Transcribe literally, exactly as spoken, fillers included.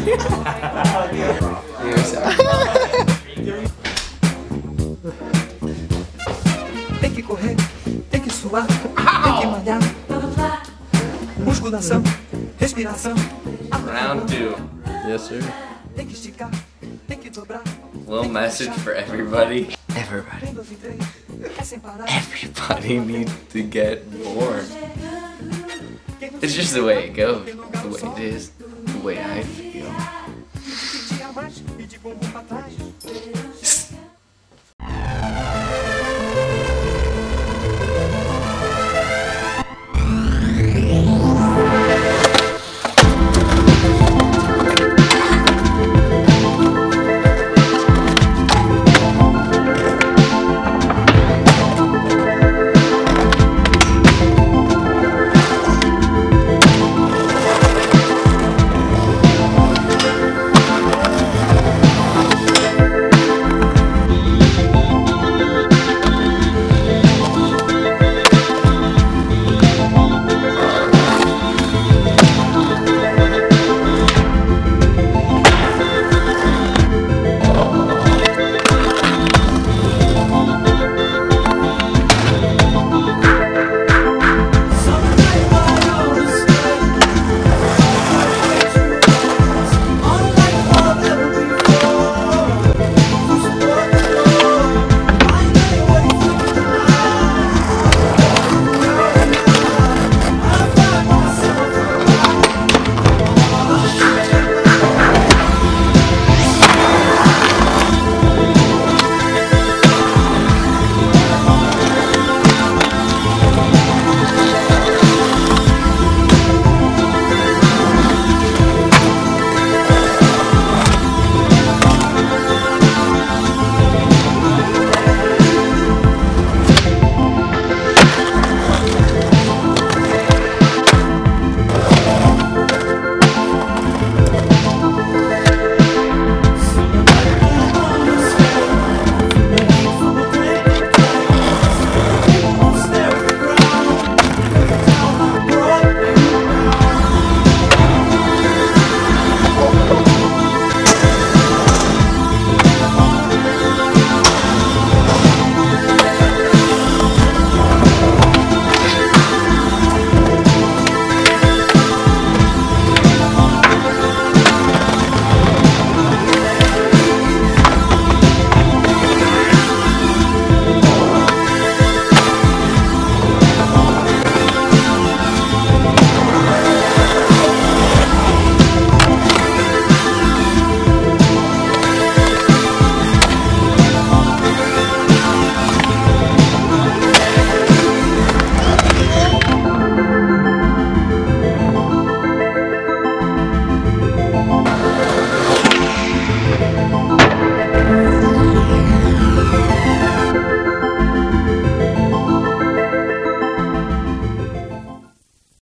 Tem que correr, tem que suar, tem que malhar. Musculação, respiração. Round two. Yes, sir. Tem que esticar, tem que dobrar. Little message for everybody. Everybody. É sem parar. Everybody needs to get born. It's just the way it goes, the way it is, the way I feel.